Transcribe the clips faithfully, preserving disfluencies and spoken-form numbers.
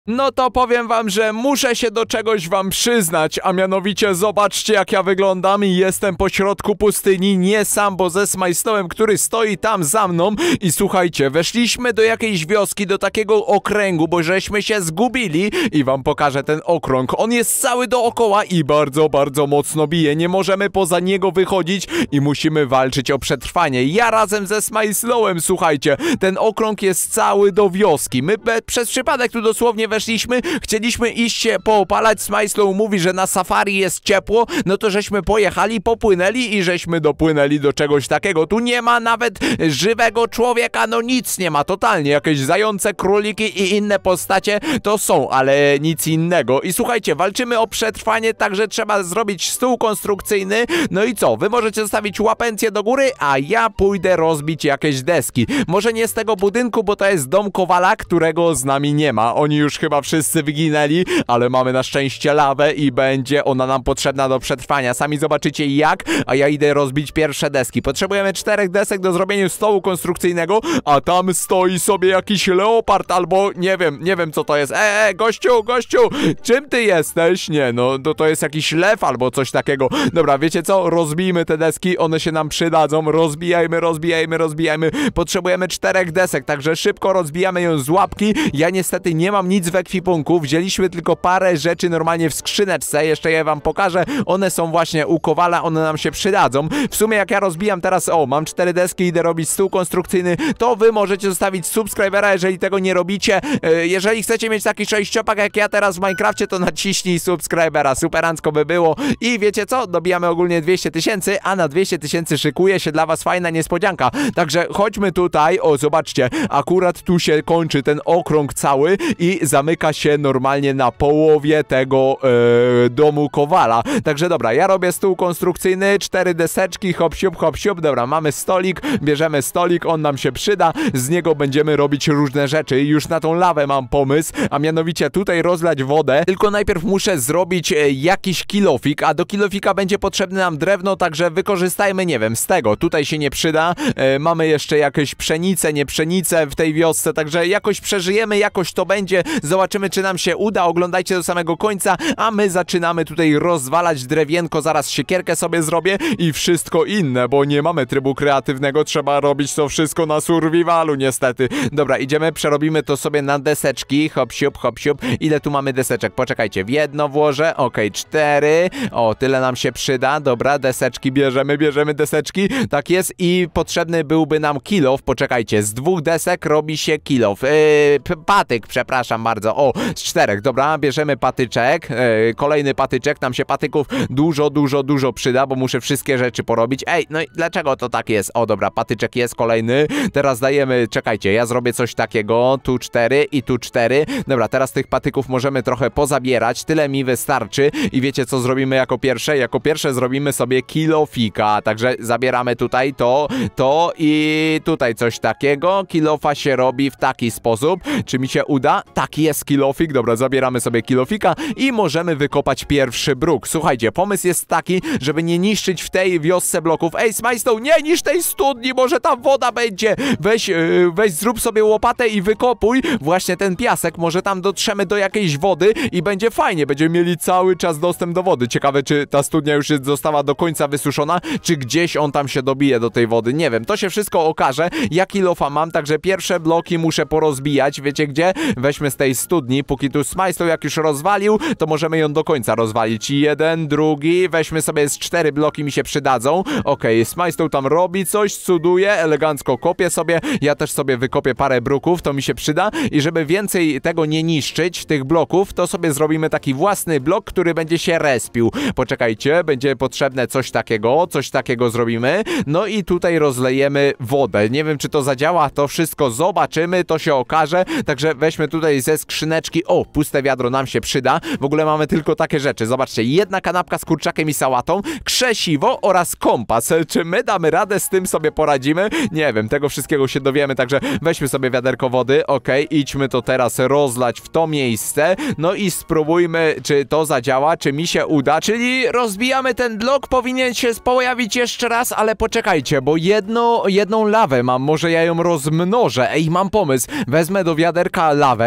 No to powiem wam, że muszę się do czegoś wam przyznać, a mianowicie zobaczcie, jak ja wyglądam i jestem pośrodku pustyni, nie sam, bo ze Smajslowem, który stoi tam za mną. I słuchajcie, weszliśmy do jakiejś wioski, do takiego okręgu, bo żeśmy się zgubili i wam pokażę ten okrąg. On jest cały dookoła i bardzo, bardzo mocno bije, nie możemy poza niego wychodzić i musimy walczyć o przetrwanie. Ja razem ze Smajslowem, słuchajcie, ten okrąg jest cały do wioski. My przez przypadek tu dosłownie weszliśmy, chcieliśmy iść się poopalać. Smajslow mówi, że na safari jest ciepło, no to żeśmy pojechali, popłynęli i żeśmy dopłynęli do czegoś takiego. Tu nie ma nawet żywego człowieka, no nic nie ma, totalnie. Jakieś zające, króliki i inne postacie to są, ale nic innego. I słuchajcie, walczymy o przetrwanie, także trzeba zrobić stół konstrukcyjny. No i co? Wy możecie zostawić łapencję do góry, a ja pójdę rozbić jakieś deski. Może nie z tego budynku, bo to jest dom Kowala, którego z nami nie ma. Oni już chyba wszyscy wyginęli, ale mamy na szczęście lawę i będzie ona nam potrzebna do przetrwania. Sami zobaczycie jak, a ja idę rozbić pierwsze deski. Potrzebujemy czterech desek do zrobienia stołu konstrukcyjnego, a tam stoi sobie jakiś leopard albo nie wiem, nie wiem co to jest. Eee, e, gościu, gościu, czym ty jesteś? Nie, no to, to jest jakiś lew albo coś takiego. Dobra, wiecie co? Rozbijmy te deski, one się nam przydadzą. Rozbijajmy, rozbijajmy, rozbijajmy. Potrzebujemy czterech desek, także szybko rozbijamy ją z łapki. Ja niestety nie mam nic w ekwipunku, wzięliśmy tylko parę rzeczy normalnie w skrzyneczce, jeszcze je wam pokażę, one są właśnie u Kowala, one nam się przydadzą. W sumie jak ja rozbijam teraz, o, mam cztery deski, idę robić stół konstrukcyjny, to wy możecie zostawić subskrybera, jeżeli tego nie robicie. Jeżeli chcecie mieć taki sześciopak jak ja teraz w Minecrafcie, to naciśnij subskrybera, superancko by było. I wiecie co? Dobijamy ogólnie dwieście tysięcy, a na dwieście tysięcy szykuje się dla was fajna niespodzianka. Także chodźmy tutaj, o, zobaczcie, akurat tu się kończy ten okrąg cały i zamyka się normalnie na połowie tego e, domu Kowala. Także dobra, ja robię stół konstrukcyjny, cztery deseczki, hop siup, hop siup. Dobra, mamy stolik, bierzemy stolik, on nam się przyda, z niego będziemy robić różne rzeczy. Już na tą lawę mam pomysł, a mianowicie tutaj rozlać wodę, tylko najpierw muszę zrobić e, jakiś kilofik, a do kilofika będzie potrzebne nam drewno, także wykorzystajmy, nie wiem, z tego. Tutaj się nie przyda, e, mamy jeszcze jakieś pszenice, nie pszenice w tej wiosce, także jakoś przeżyjemy, jakoś to będzie. Zobaczymy, czy nam się uda, oglądajcie do samego końca, a my zaczynamy tutaj rozwalać drewienko, zaraz siekierkę sobie zrobię i wszystko inne, bo nie mamy trybu kreatywnego, trzeba robić to wszystko na survivalu niestety. Dobra, idziemy, przerobimy to sobie na deseczki, hop siup, hop siup. Ile tu mamy deseczek? Poczekajcie, w jedno włożę, okej, okay, cztery, o, tyle nam się przyda, dobra, deseczki bierzemy, bierzemy deseczki, tak jest i potrzebny byłby nam kilof, poczekajcie, z dwóch desek robi się kilof, yy, patyk, przepraszam bardzo, o, z czterech, dobra, bierzemy patyczek, yy, kolejny patyczek, nam się patyków dużo, dużo, dużo przyda, bo muszę wszystkie rzeczy porobić. Ej, no i dlaczego to tak jest? O, dobra, patyczek jest kolejny, teraz dajemy, czekajcie, ja zrobię coś takiego, tu cztery i tu cztery, dobra, teraz tych patyków możemy trochę pozabierać, tyle mi wystarczy i wiecie co zrobimy jako pierwsze? Jako pierwsze zrobimy sobie kilofika, także zabieramy tutaj to, to i tutaj coś takiego, kilofa się robi w taki sposób, czy mi się uda? Taki jest kilofik, dobra, zabieramy sobie kilofika i możemy wykopać pierwszy bruk. Słuchajcie, pomysł jest taki, żeby nie niszczyć w tej wiosce bloków. Ej, Smajslow, nie niszcz tej studni, może tam woda będzie. Weź, yy, weź, zrób sobie łopatę i wykopuj właśnie ten piasek, może tam dotrzemy do jakiejś wody i będzie fajnie, będziemy mieli cały czas dostęp do wody. Ciekawe, czy ta studnia już jest, została do końca wysuszona, czy gdzieś on tam się dobije do tej wody, nie wiem, to się wszystko okaże. Ja kilofa mam, także pierwsze bloki muszę porozbijać, wiecie gdzie? Weźmy z tej studni, póki tu Smajslow jak już rozwalił, to możemy ją do końca rozwalić. Jeden, drugi, weźmy sobie z cztery bloki, mi się przydadzą. Okej, okay, Smajslow tam robi coś, cuduje, elegancko kopie sobie, ja też sobie wykopię parę bruków, to mi się przyda i żeby więcej tego nie niszczyć, tych bloków, to sobie zrobimy taki własny blok, który będzie się respił. Poczekajcie, będzie potrzebne coś takiego, coś takiego zrobimy, no i tutaj rozlejemy wodę. Nie wiem, czy to zadziała, to wszystko zobaczymy, to się okaże, także weźmy tutaj ze skrzyneczki, o, puste wiadro nam się przyda, w ogóle mamy tylko takie rzeczy, zobaczcie, jedna kanapka z kurczakiem i sałatą, krzesiwo oraz kompas. Czy my damy radę z tym, sobie poradzimy? Nie wiem, tego wszystkiego się dowiemy, także weźmy sobie wiaderko wody, okej, okay, idźmy to teraz rozlać w to miejsce, no i spróbujmy, czy to zadziała, czy mi się uda, czyli rozbijamy ten blok, powinien się pojawić jeszcze raz, ale poczekajcie, bo jedno, jedną lawę mam, może ja ją rozmnożę, ej, mam pomysł, wezmę do wiaderka lawę, zabrałem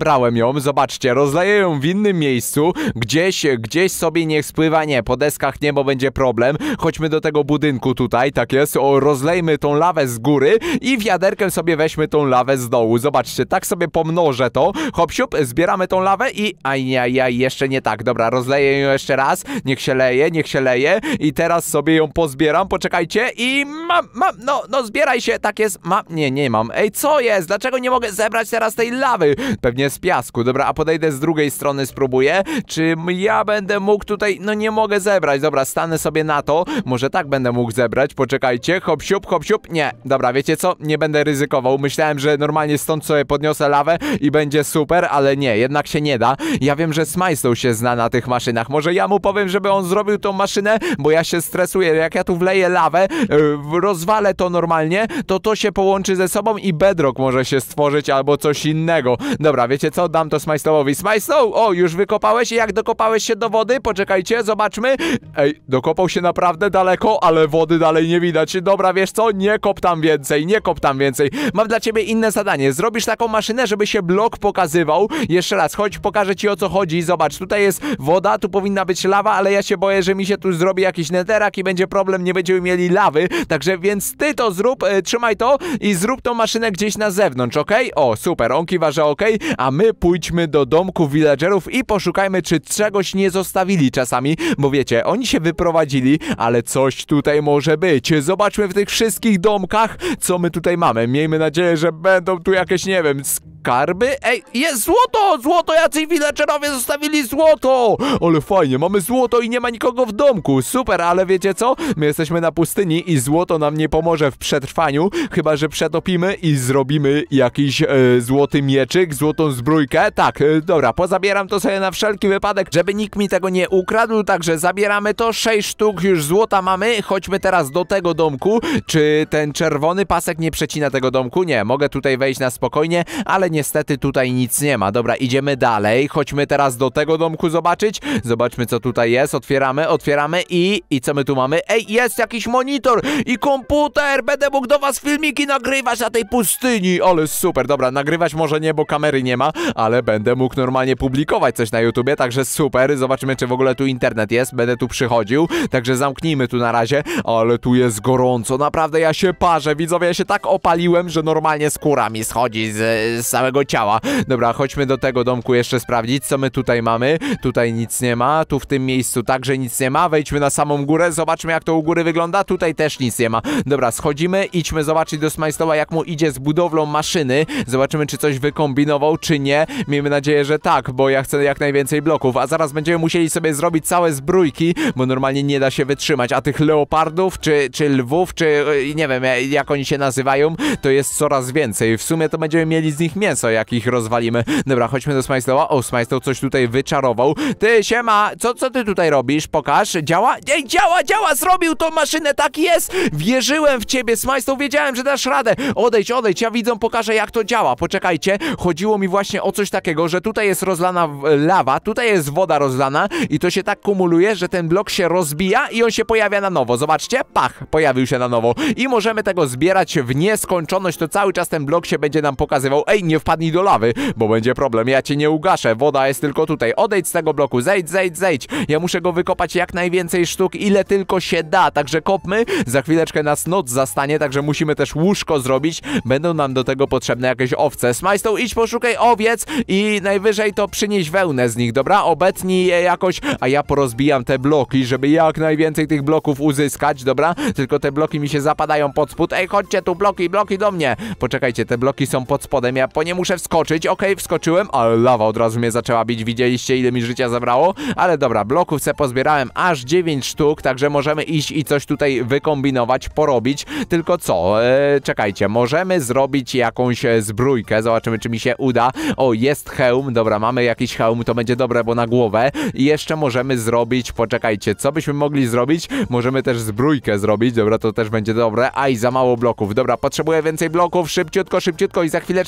zebrałem ją, zobaczcie, rozleję ją w innym miejscu, gdzieś, gdzieś sobie niech spływa, nie, po deskach nie, bo będzie problem. Chodźmy do tego budynku tutaj, tak jest, o, rozlejmy tą lawę z góry i wiaderkiem sobie weźmy tą lawę z dołu. Zobaczcie, tak sobie pomnożę to, hop siup, zbieramy tą lawę i ajajaj, jeszcze nie tak, dobra, rozleję ją jeszcze raz, niech się leje, niech się leje i teraz sobie ją pozbieram, poczekajcie i mam, mam, no, no zbieraj się, tak jest, mam, nie, nie mam, ej, co jest, dlaczego nie mogę zebrać teraz tej lawy? Pewnie z piasku, dobra, a podejdę z drugiej strony, spróbuję, czy ja będę mógł tutaj, no nie mogę zebrać, dobra, stanę sobie na to, może tak będę mógł zebrać, poczekajcie, hop siup, hop siup, nie, dobra, wiecie co, nie będę ryzykował, myślałem, że normalnie stąd sobie podniosę lawę i będzie super, ale nie, jednak się nie da, ja wiem, że Smajstow się zna na tych maszynach, może ja mu powiem, żeby on zrobił tą maszynę, bo ja się stresuję, jak ja tu wleję lawę, yy, rozwalę to normalnie, to to się połączy ze sobą i bedrock może się stworzyć albo coś innego. Dobra, wiecie co, dam to Smajstowowi. Smajstow, o, już wykopałeś i jak dokopałeś się do wody? Poczekajcie, zobaczmy. Ej, dokopał się naprawdę daleko, ale wody dalej nie widać. Dobra, wiesz co, nie kop tam więcej, nie kop tam więcej. Mam dla ciebie inne zadanie, zrobisz taką maszynę, żeby się blok pokazywał. Jeszcze raz, chodź, pokażę ci o co chodzi. Zobacz, tutaj jest woda, tu powinna być lawa, ale ja się boję, że mi się tu zrobi jakiś neterak i będzie problem, nie będziemy mieli lawy, także więc ty to zrób, e, trzymaj to i zrób tą maszynę gdzieś na zewnątrz, okej? Okay? O, super, on kiwa, że okej, okay, a my pójdźmy do domku villagerów i poszukajmy, czy czegoś nie zostawili czasami, bo wiecie, oni się wyprowadzili, ale coś tutaj może być. Zobaczmy w tych wszystkich domkach, co my tutaj mamy. Miejmy nadzieję, że będą tu jakieś, nie wiem, skarby? Ej, jest złoto! Złoto! Jacyś villagerowie zostawili złoto! Ale fajnie, mamy złoto i nie ma nikogo w domku. Super, ale wiecie co? My jesteśmy na pustyni i złoto nam nie pomoże w przetrwaniu, chyba że przetopimy i zrobimy jakiś e, złoty mieczyk, złotą zbrójkę. Tak, e, dobra, pozabieram to sobie na wszelki wypadek, żeby nikt mi tego nie ukradł, także zabieramy to. Sześć sztuk już złota mamy. Chodźmy teraz do tego domku. Czy ten czerwony pasek nie przecina tego domku? Nie, mogę tutaj wejść na spokojnie, ale niestety tutaj nic nie ma. Dobra, idziemy dalej. Chodźmy teraz do tego domku zobaczyć. Zobaczmy, co tutaj jest. Otwieramy, otwieramy i... I co my tu mamy? Ej, jest jakiś monitor i komputer! Będę mógł do was filmiki nagrywać na tej pustyni! Ale super, dobra, nagrywać może nie, bo kamery nie ma, ale będę mógł normalnie publikować coś na YouTubie, także super. Zobaczymy, czy w ogóle tu internet jest. Będę tu przychodził, także zamknijmy tu na razie. Ale tu jest gorąco, naprawdę ja się parzę. Widzowie, ja się tak opaliłem, że normalnie skóra mi schodzi z, z całego ciała. Dobra, chodźmy do tego domku jeszcze sprawdzić, co my tutaj mamy. Tutaj nic nie ma, tu w tym miejscu także nic nie ma. Wejdźmy na samą górę, zobaczmy, jak to u góry wygląda. Tutaj też nic nie ma. Dobra, schodzimy, idźmy zobaczyć do Smajstowa, jak mu idzie z budowlą maszyny. Zobaczymy, czy coś wykombinował, czy nie. Miejmy nadzieję, że tak, bo ja chcę jak najwięcej bloków, a zaraz będziemy musieli sobie zrobić całe zbrójki, bo normalnie nie da się wytrzymać, a tych leopardów, czy, czy lwów, czy nie wiem, jak oni się nazywają, to jest coraz więcej. W sumie to będziemy mieli z nich mięso, jak ich rozwalimy. Dobra, chodźmy do Smajstowa. O, Smajstow coś tutaj wyczarował. Ty, siema, co, co ty tutaj robisz? Pokaż. Działa? Ej, działa, działa, zrobił tą maszynę, tak jest! Wierzyłem w ciebie, Smajstow, wiedziałem, że dasz radę. Odejdź, odejdź, ja widzą, pokażę, jak to działa. Poczekajcie, chodziło mi właśnie o coś takiego, że tutaj jest rozlana lawa, tutaj jest woda rozlana i to się tak kumuluje, że ten blok się rozbija i on się pojawia na nowo. Zobaczcie, pach, pojawił się na nowo. I możemy tego zbierać w nieskończoność, to cały czas ten blok się będzie nam pokazywał. Ej, nie wpadnij do lawy, bo będzie problem, ja cię nie ugaszę, woda jest tylko tutaj. Odejdź z tego bloku, zejdź, zejdź, zejdź. Ja muszę go wykopać jak najwięcej sztuk, ile tylko się da, także kopmy. Za chwileczkę nas noc zastanie, także musimy też łóżko zrobić. Będą nam do tego potrzebne jakieś owce. Smajstow, idź poszukaj owiec i najwyżej to przynieś wełnę z nich, dobra? Obetnij je jakoś, a ja porozbijam te bloki, żeby jak najwięcej tych bloków uzyskać, dobra? Tylko te bloki mi się zapadają pod spód. Ej, chodźcie tu, bloki, bloki do mnie. Poczekajcie, te bloki są pod spodem, ja po nie muszę wskoczyć. Okej, okay, wskoczyłem, ale lawa od razu mnie zaczęła bić. Widzieliście, ile mi życia zabrało? Ale dobra, bloków se pozbierałem aż dziewięć sztuk, także możemy iść i coś tutaj wykombinować, porobić. Tylko co? Eee, czekajcie, możemy zrobić jakąś zbrójkę. Zobaczymy, czy mi się uda. O, jest hełm. Dobra, mamy jakiś hełm, to będzie dobre, bo na głowę. I jeszcze możemy zrobić, poczekajcie, co byśmy mogli zrobić? Możemy też zbrójkę zrobić. Dobra, to też będzie dobre. Aj, za mało bloków. Dobra, potrzebuję więcej bloków. Szybciutko, szybciutko i za chwileczkę. O,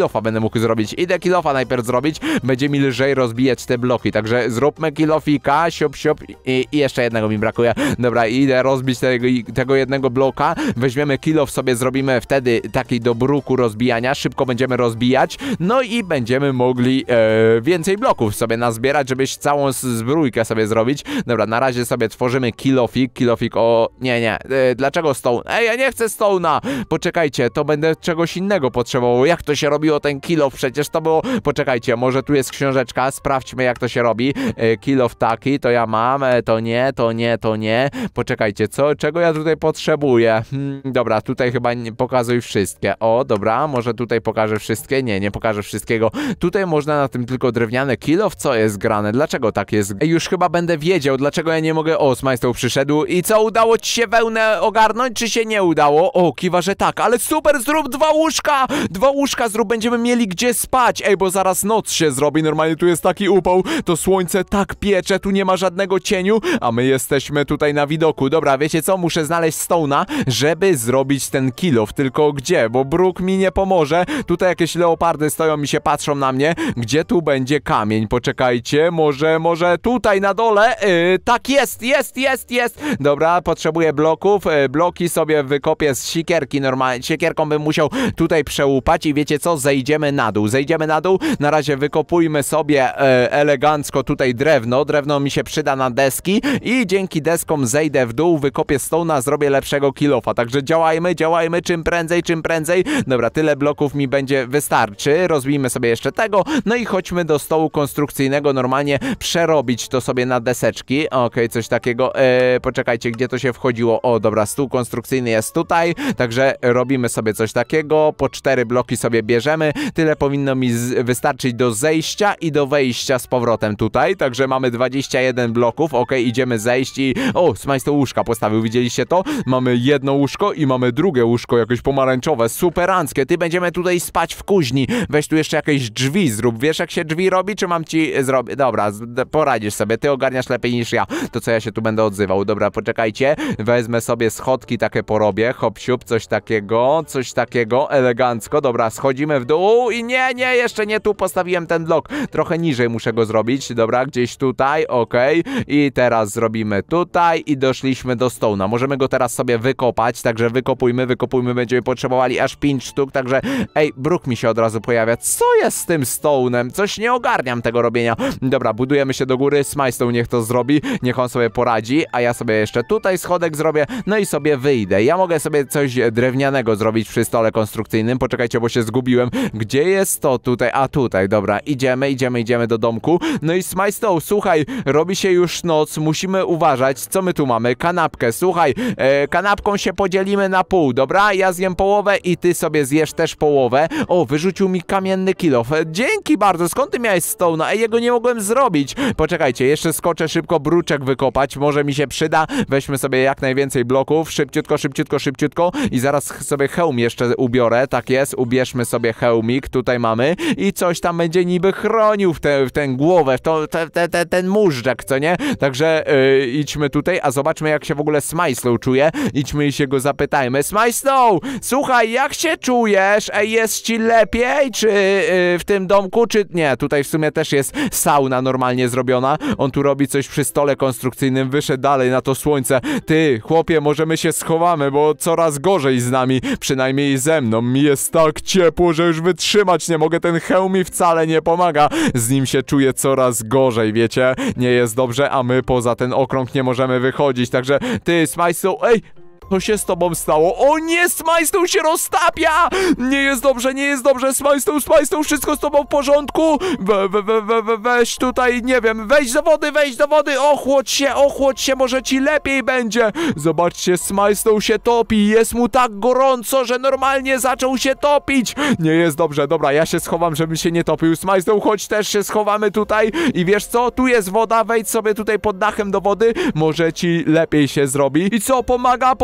kilofa będę mógł zrobić. Idę kilofa najpierw zrobić, będzie mi lżej rozbijać te bloki, także zróbmy kilofika, siop, siop i, i jeszcze jednego mi brakuje. Dobra, idę rozbić tego, tego jednego bloka, weźmiemy kilof sobie, zrobimy wtedy taki do bruku rozbijania, szybko będziemy rozbijać, no i będziemy mogli e, więcej bloków sobie nazbierać, żebyś całą zbrójkę sobie zrobić. Dobra, na razie sobie tworzymy kilofik, kilofik o... nie, nie, e, dlaczego stone? Ej, ja nie chcę stone'a! Poczekajcie, to będę czegoś innego potrzebował. Jak to się robiło ten kilof? Przecież to było... Poczekajcie, może tu jest książeczka, sprawdźmy jak to się robi. E, kilof taki, to ja mam, e, to nie, to nie, to nie. Poczekajcie, co? Czego ja tutaj potrzebuję? Hmm, dobra, tutaj chyba nie pokazuj wszystkie. O, dobra, może tutaj pokażę wszystkie? Nie, nie pokażę wszystkiego. Tutaj można na tym tylko drewniane kilof? Co jest grane? Dlaczego tak jest? Ej, już chyba będę wiedział, dlaczego ja nie mogę... O, Smajstoł przyszedł. I co, udało ci się wełnę ogarnąć, czy się nie udało? O, kiwa, że tak, ale super, zrób dwa łóżka! Dwa łóżka zrób, będziemy mieli gdzie spać. Ej, bo zaraz noc się zrobi, normalnie tu jest taki upał, to słońce tak piecze, tu nie ma żadnego cieniu, a my jesteśmy tutaj na widoku. Dobra, wiecie co? Muszę znaleźć stone'a, żeby zrobić ten kilof, tylko gdzie? Bo bruk mi nie pomoże. Tutaj jakieś leopardy stoją, mi się patrzą na mnie. Gdzie tu będzie kamień? Poczekajcie, może, może tutaj na dole? Yy, tak jest, jest, jest, jest. Dobra, potrzebuję bloków. Yy, bloki sobie wykopię z siekierki normalnie. Siekierką bym musiał tutaj przełupać i wiecie co? Zejdziemy na dół. Zejdziemy na dół. Na razie wykopujmy sobie yy, elegancko tutaj drewno. Drewno mi się przyda na deski i dzięki deskom zejdę w dół, wykopię stone'a, zrobię lepszego kilofa. Także działajmy, działajmy czym prędzej, czym prędzej. Dobra, tyle bloków mi będzie wystarczy. Rozbijmy sobie jeszcze tego. No i chodźmy do stołu konstrukcyjnego. Normalnie przerobić to sobie na deseczki. Okej, okay, coś takiego. Eee, poczekajcie, gdzie to się wchodziło? O, dobra, stół konstrukcyjny jest tutaj. Także robimy sobie coś takiego. Po cztery bloki sobie bierzemy. Tyle powinno mi wystarczyć do zejścia i do wejścia z powrotem tutaj. Także mamy dwadzieścia jeden bloków. Okej, okay, idziemy zejść i... O, Smajstoł łóżka postawił. Widzieliście to? Mamy jedno łóżko i mamy drugie łóżko, jakieś pomarańczowe, superanckie. Ty będziemy tutaj spać w kuźni. Weź tu jeszcze jakieś drzwi zrób. Wiesz jak się drzwi robi, czy mam ci zrobić? Dobra, poradzisz sobie. Ty ogarniasz lepiej niż ja. To co ja się tu będę odzywał. Dobra, poczekajcie. Wezmę sobie schodki takie porobię. Hop, siup, coś takiego. Coś takiego. Elegancko. Dobra, schodzimy w dół i nie, nie, jeszcze nie tu postawiłem ten blok. Trochę niżej muszę go zrobić. Dobra, gdzieś tutaj. Okej. Okay. I teraz zrobimy tutaj i doszliśmy do stone'a. Możemy go teraz sobie wykopać, także wykopujmy, wykopujmy. Będziemy potrzebowali aż pięć sztuk, także ej, bruk mi się od razu pojawia. Co jest z tym stone'em? Coś nie ogarniam tego robienia. Dobra, budujemy się do góry. Smajstoł niech to zrobi, niech on sobie poradzi, a ja sobie jeszcze tutaj schodek zrobię, no i sobie wyjdę. Ja mogę sobie coś drewnianego zrobić przy stole konstrukcyjnym. Poczekajcie, bo się zgubiłem. Gdzie jest to tutaj? A tutaj, dobra. Idziemy, idziemy, idziemy do domku. No i Smajstoł, słuchaj, robi się już noc, musimy uważać. Co my tu mamy? Kanapkę. Słuchaj, e, kanapką się podzielimy na pół, dobra? Ja zjem połowę i ty sobie zjesz też połowę. O, wyrzucił mi kamienny kilof. Dzięki bardzo. Skąd ty miałeś stone'a? Ej, jego nie mogłem zrobić. Poczekajcie, jeszcze skoczę szybko bruczek wykopać. Może mi się przyda. Weźmy sobie jak najwięcej bloków. Szybciutko, szybciutko, szybciutko. I zaraz sobie hełm jeszcze ubiorę. Tak jest. Ubierzmy sobie hełmik. Tutaj mamy. I coś tam będzie niby chronił w, te, w tę głowę, w to, te, te, te, ten móżdżek, co nie? Także yy, idźmy tutaj, a zobaczmy jak się w ogóle Smajstoł czuje. Idźmy i się go zapytajmy. Smajstoł! Słuchaj, jak się czujesz? Ej, jest ci lepiej? Czy yy, w tym domku? Czy nie? Tutaj w sumie też jest sauna normalnie zrobiona. On tu robi coś przy stole konstrukcyjnym. Wyszedł dalej na to słońce. Ty, chłopie, może my się schowamy, bo coraz gorzej z nami. Przynajmniej ze mną. Mi jest tak ciepło, że już wytrzymać nie mogę. Ten hełm mi wcale nie pomaga. Z nim się czuję coraz gorzej, wiecie? Nie jest dobrze, a my poza ten okrąg nie możemy wychodzić. Także ty, Smajstoł, ej! Co się z tobą stało? O nie, Smajstoł się roztapia! Nie jest dobrze, nie jest dobrze, Smajstoł, Smajstoł, wszystko z tobą w porządku? We, we, we, we, we, weź tutaj, nie wiem, weź do wody, weź do wody, ochłodź się, ochłodź się, może ci lepiej będzie. Zobaczcie, Smajstoł się topi, jest mu tak gorąco, że normalnie zaczął się topić. Nie jest dobrze, dobra, ja się schowam, żebym się nie topił. Smajstoł, chodź też się schowamy tutaj i wiesz co, tu jest woda, wejdź sobie tutaj pod dachem do wody, może ci lepiej się zrobi. I co, pomaga, pomaga?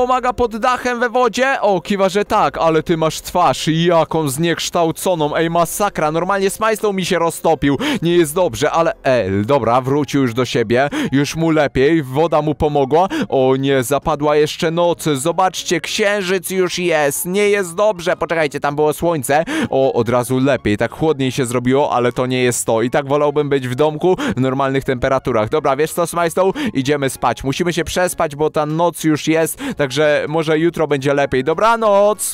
pomaga pod dachem we wodzie? O, kiwa, że tak, ale ty masz twarz jaką zniekształconą. Ej, masakra, normalnie Smajstow mi się roztopił. Nie jest dobrze, ale El, dobra, wrócił już do siebie. Już mu lepiej, woda mu pomogła. O nie, zapadła jeszcze noc. Zobaczcie, księżyc już jest. Nie jest dobrze. Poczekajcie, tam było słońce. O, od razu lepiej, tak chłodniej się zrobiło, ale to nie jest to. I tak wolałbym być w domku w normalnych temperaturach. Dobra, wiesz co, Smajstow? Idziemy spać. Musimy się przespać, bo ta noc już jest, także może jutro będzie lepiej. Dobranoc!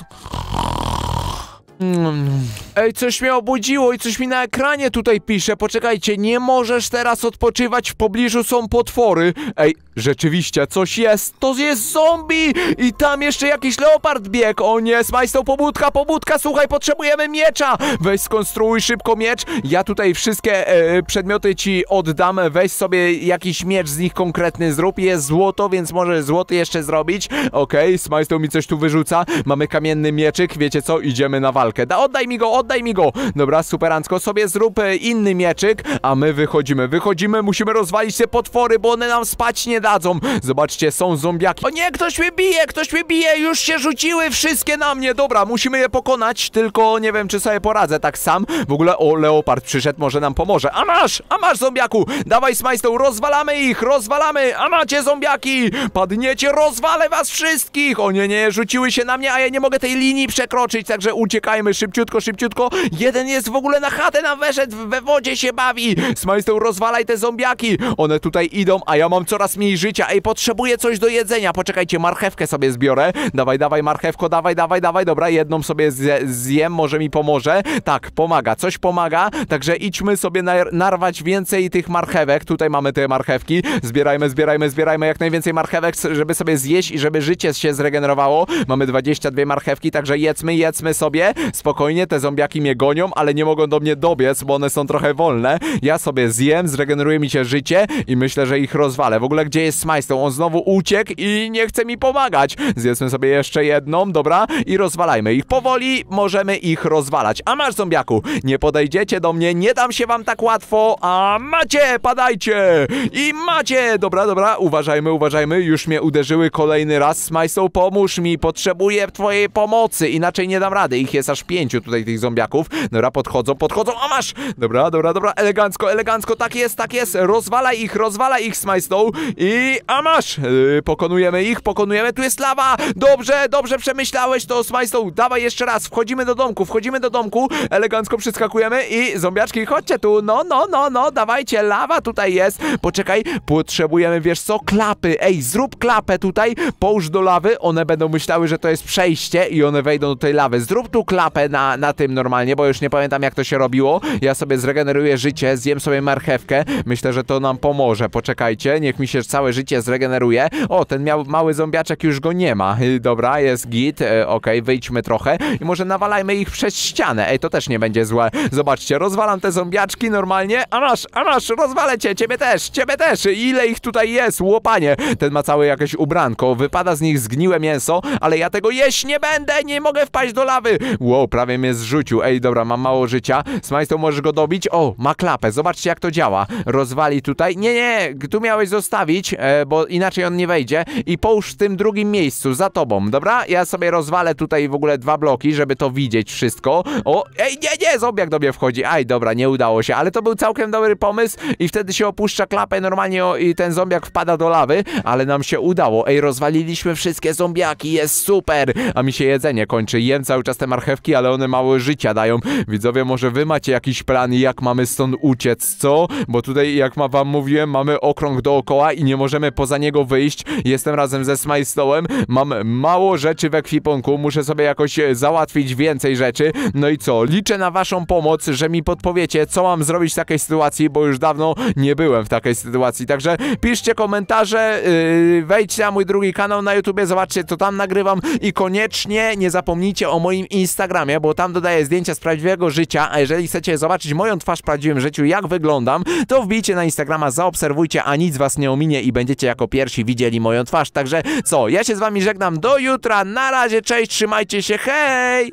Mm. Ej, coś mnie obudziło i coś mi na ekranie tutaj pisze. Poczekajcie, nie możesz teraz odpoczywać, w pobliżu są potwory. Ej, rzeczywiście, coś jest. To jest zombie! I tam jeszcze jakiś leopard biegł. O nie, Smajstow, pobudka, pobudka, słuchaj, potrzebujemy miecza. Weź skonstruuj szybko miecz. Ja tutaj wszystkie e, przedmioty ci oddam. Weź sobie jakiś miecz z nich konkretny zrób. Jest złoto, więc możesz złoty jeszcze zrobić. Okej, okay, Smajstow mi coś tu wyrzuca. Mamy kamienny mieczyk, wiecie co? Idziemy na walkę. Da, oddaj mi go, oddaj mi go. Dobra, superancko, sobie zrób inny mieczyk, a my wychodzimy, wychodzimy, musimy rozwalić te potwory, bo one nam spać nie dadzą. Zobaczcie, są zombiaki. O nie, ktoś mnie bije, ktoś mnie bije, już się rzuciły wszystkie na mnie. Dobra, musimy je pokonać, tylko nie wiem, czy sobie poradzę tak sam. W ogóle, o, leopard przyszedł, może nam pomoże. A masz, a masz, zombiaku. Dawaj, Smajstow, rozwalamy ich, rozwalamy. A macie, zombiaki. Padniecie, rozwalę was wszystkich. O nie, nie, rzuciły się na mnie, a ja nie mogę tej linii przekroczyć, także uciekajmy szybciutko, szybciutko. Jeden jest w ogóle na chatę, nam weszedł, we wodzie się bawi. Smajstow, rozwalaj te zombiaki. One tutaj idą, a ja mam coraz mniej życia. Ej, potrzebuję coś do jedzenia. Poczekajcie, marchewkę sobie zbiorę. Dawaj, dawaj, marchewko, dawaj, dawaj, dawaj. Dobra, jedną sobie zjem, może mi pomoże. Tak, pomaga, coś pomaga. Także idźmy sobie nar narwać więcej tych marchewek. Tutaj mamy te marchewki. Zbierajmy, zbierajmy, zbierajmy jak najwięcej marchewek, żeby sobie zjeść i żeby życie się zregenerowało. Mamy dwadzieścia dwie marchewki, także jedzmy, jedzmy sobie. Spokojnie, te zombiaki mnie gonią, ale nie mogą do mnie dobiec, bo one są trochę wolne. Ja sobie zjem, zregeneruje mi się życie i myślę, że ich rozwalę. W ogóle gdzie jest Smajstow? On znowu uciekł i nie chce mi pomagać. Zjedzmy sobie jeszcze jedną, dobra? I rozwalajmy ich powoli, możemy ich rozwalać. A masz, zombiaku, nie podejdziecie do mnie, nie dam się wam tak łatwo, a macie, padajcie! I macie! Dobra, dobra, uważajmy, uważajmy, już mnie uderzyły kolejny raz. Smajstow, pomóż mi, potrzebuję twojej pomocy, inaczej nie dam rady. Ich jest aż pięciu tutaj tych zombiaków. Dobra, podchodzą, podchodzą, a masz! Dobra, dobra, dobra, elegancko, elegancko, tak jest, tak jest, rozwalaj ich, rozwalaj ich, Smajstow i a masz! Yy, pokonujemy ich, pokonujemy, tu jest lawa! Dobrze, dobrze przemyślałeś to, Smajstow, dawaj jeszcze raz, wchodzimy do domku, wchodzimy do domku, elegancko przeskakujemy i zombiaczki, chodźcie tu, no, no, no, no, dawajcie, lawa tutaj jest, poczekaj, potrzebujemy, wiesz co, klapy, ej, zrób klapę tutaj, połóż do lawy, one będą myślały, że to jest przejście i one wejdą do tej lawy, zrób tu klapę na, na tym normalnie, bo już nie pamiętam jak to się robiło, ja sobie zregeneruję życie, zjem sobie marchewkę, myślę, że to nam pomoże, poczekajcie, niech mi się całe życie zregeneruje, o, ten miał, mały zombiaczek już go nie ma, dobra, jest git, e, okej, okay, wyjdźmy trochę i może nawalajmy ich przez ścianę, ej, to też nie będzie złe, zobaczcie, rozwalam te zombiaczki normalnie, a masz, a masz, rozwalę cię, ciebie też, ciebie też, ile ich tutaj jest, łopanie, ten ma całe jakieś ubranko, wypada z nich zgniłe mięso, ale ja tego jeść nie będę, nie mogę wpaść do lawy, wow, prawie mnie zrzucił, ej, dobra, mam mało życia, Smajstow, możesz go dobić, o, ma klapę, zobaczcie jak to działa, rozwali tutaj, nie, nie, tu miałeś zostawić, e, bo inaczej on nie wejdzie i połóż w tym drugim miejscu, za tobą, dobra, ja sobie rozwalę tutaj w ogóle dwa bloki, żeby to widzieć wszystko, o, ej, nie, nie, zombiak do mnie wchodzi, aj, dobra, nie udało się, ale to był całkiem dobry pomysł i wtedy się opuszcza klapę normalnie o, i ten zombiak wpada do lawy, ale nam się udało, ej, rozwaliliśmy wszystkie zombiaki, jest super, a mi się jedzenie kończy, jem cały czas te marchewki, ale one mało życia dają, widzowie, może wy macie jakiś plan, jak mamy stąd uciec, co? Bo tutaj, jak ma wam mówiłem, mamy okrąg dookoła i nie możemy poza niego wyjść, jestem razem ze Smajstowem, mam mało rzeczy w ekwipunku, muszę sobie jakoś załatwić więcej rzeczy, no i co? Liczę na waszą pomoc, że mi podpowiecie, co mam zrobić w takiej sytuacji, bo już dawno nie byłem w takiej sytuacji, także piszcie komentarze, yy, wejdźcie na mój drugi kanał na YouTubie, zobaczcie, co tam nagrywam i koniecznie nie zapomnijcie o moim Instagramie, bo tam dodaję zdjęcia z prawdziwego życia, a jeżeli chcecie zobaczyć moją twarz w prawdziwym życiu, jak wyglądam, to wbijcie na Instagrama, zaobserwujcie, a nic was nie ominie i będziecie jako pierwsi widzieli moją twarz, także co, ja się z wami żegnam, do jutra, na razie, cześć, trzymajcie się, hej!